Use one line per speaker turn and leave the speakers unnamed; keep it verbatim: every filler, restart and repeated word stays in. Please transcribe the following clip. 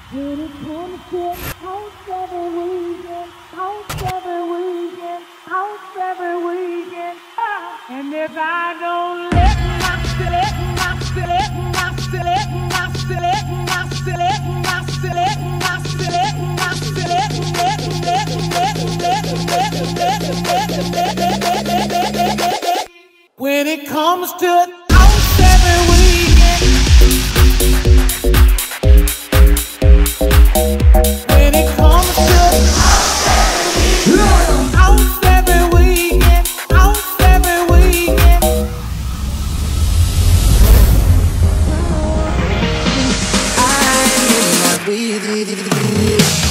When it comes to house every weekend, house every weekend, house every weekend. Ah. And if I don't let my let my let my let my let my let my let my let my let let let let let let when it comes to house every weekend. When it comes to house every weekend, house every weekend. I need my weed.